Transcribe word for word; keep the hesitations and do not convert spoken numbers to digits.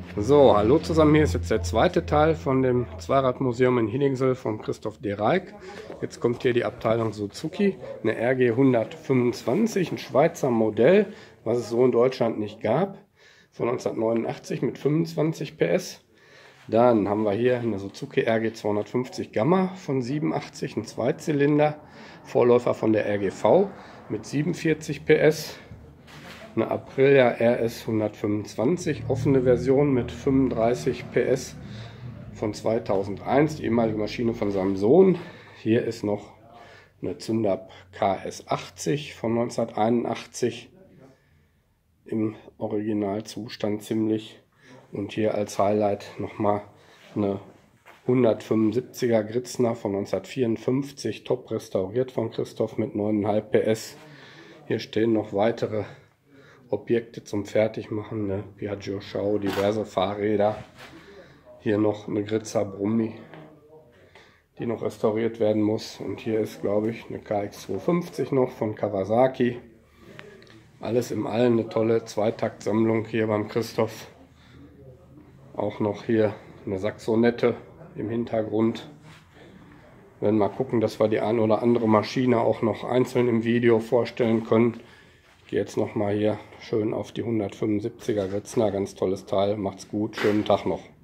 So, hallo zusammen, hier ist jetzt der zweite Teil von dem Zweiradmuseum in Hinningsel von Christoph de Rijk. Jetzt kommt hier die Abteilung Suzuki, eine R G hundertfünfundzwanzig, ein Schweizer Modell, was es so in Deutschland nicht gab, von neunzehnhundertneunundachtzig mit fünfundzwanzig P S. Dann haben wir hier eine Suzuki R G zweihundertfünfzig Gamma von siebenundachtzig, ein Zweizylinder, Vorläufer von der R G V mit siebenundvierzig P S. Eine Aprilia R S hundertfünfundzwanzig, offene Version mit fünfunddreißig P S von zweitausendeins, die ehemalige Maschine von seinem Sohn. Hier ist noch eine Zündapp K S achtzig von neunzehnhunderteinundachtzig, im Originalzustand ziemlich. Und hier als Highlight nochmal eine hundertfünfundsiebziger Gritzner von neunzehnhundertvierundfünfzig, top restauriert von Christoph mit neun Komma fünf P S. Hier stehen noch weitere Objekte zum Fertigmachen, eine Piaggio Schau, diverse Fahrräder. Hier noch eine Gritzer Brummi, die noch restauriert werden muss. Und hier ist, glaube ich, eine K X zweihundertfünfzig noch von Kawasaki. Alles im Allen eine tolle Zweitaktsammlung hier beim Christoph. Auch noch hier eine Saxonette im Hintergrund. Wir werden mal gucken, dass wir die eine oder andere Maschine auch noch einzeln im Video vorstellen können. Ich gehe jetzt noch mal hier schön auf die hundertfünfundsiebziger Gritzner, ganz tolles Teil, macht's gut, schönen Tag noch.